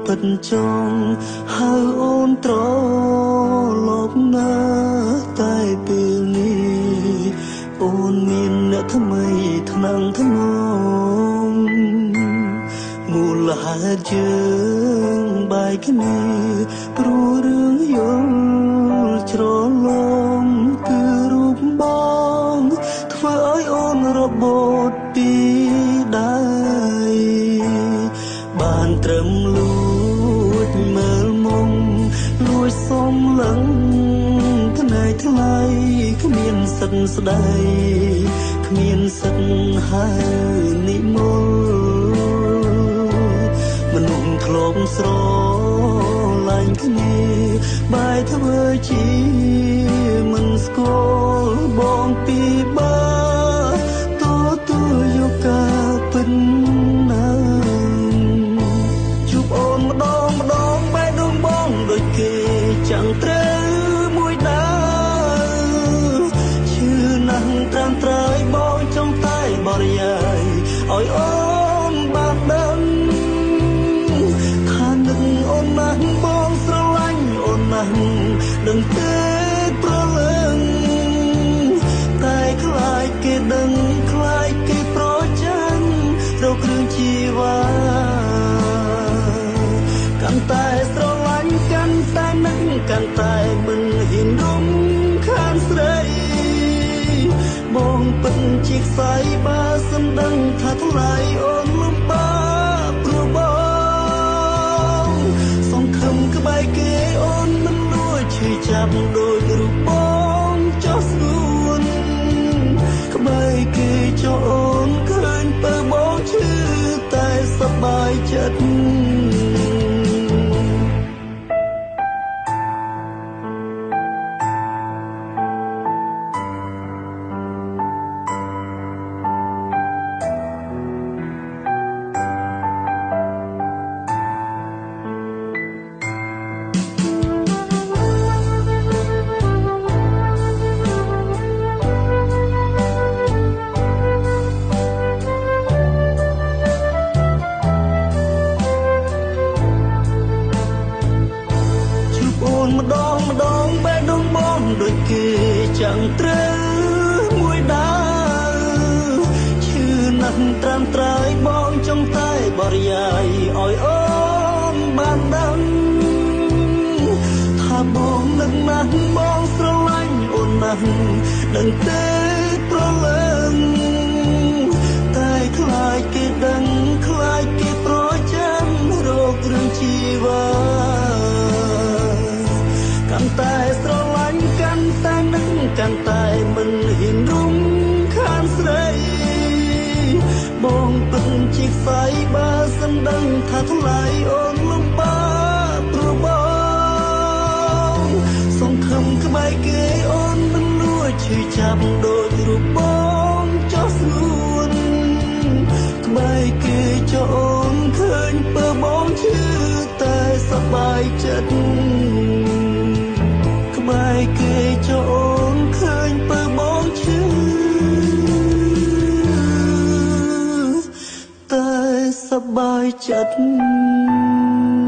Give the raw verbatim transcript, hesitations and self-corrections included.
ពិតចង់ហៅអូនត្រឡប់ណាតែពេលនេះអូនមានអ្នកថ្មីថ្នាំងថ្នមមូលហេតុយើងបែកគ្នាព្រោះរឿងយល់ច្រឡំគឺរូបបងធ្វើឲ្យអូនរបូតពីដៃបានត្រឹមលួចមើលមុំលួចសុំលឹងថ្លៃថ្លៃគ្មានសិទ្ធស្ដីគ្មានសិទ្ធហៅនិមលមនុស្សធ្លាប់ស្រឡាញ់គ្នាបែរធ្វើជាមិនស្គាល់បងពីបាតទូយកការពិតណាជួបអូនម្ដងម្ដងបែរដងបងដូចគេchẳngត្រូវមួយដើឈឺណាស់ត្រាំត្រើយបងចង់តែបរិយាយឲ្យអូនបានដឹងថានឹងអូនណាស់បងស្រឡាញ់អូនណាស់ដឹងទេប្រលឹងតែខ្លាចគេដឹងខ្លាចគេប្រចាញ់រកគ្រឿងជីវ៉ាកាន់តែស្រឡាញ់កាន់តែនឹងកាន់តែមិនហ៊ានរំខានស្រីបងពិតជាខ្សែបើសំដឹងថាថ្លៃអូនលំបាកព្រោះបងសង្ឃឹមក្បែរគេអូនមិនលួចឈឺចាប់ដោយរូបបងចោះស្ងួនក្បែរគេចោះអូនឃើញពើបងឈឺតែសប្បាយចិត្តម្ដងម្ដងបែរដងបងដូចគេchẳngត្រូវមួយដើឈឺណាស់ត្រាំត្រើយបងចង់តែបរិយាយឲ្យអូនបានដឹងថាបងនឹងណាស់បងស្រឡាញ់អូនណាស់ដឹងទេប្រលឹងតែខ្លាចគេដឹងខ្លាចគេប្រចាំរកគ្រឿងជីវ៉ាកាន់តែស្រឡាញ់កាន់តែនឹងកាន់តែមិនហ៊ានរំខានស្រីបងពិតជាខ្សែបើសំដឹងថាថ្លៃអូនលំបាកព្រោះបងសង្ឃឹមក្បែរគេអូនមិនលួចឈឺចាប់ដោយរូបបងចោះស្ងួនក្បែរគេចោះអូនឃើញពើបងឈឺតែសប្បាយចិត្តបែរគេចោអូនឃើញពើបងឈឺតែសប្បាយចិត្ត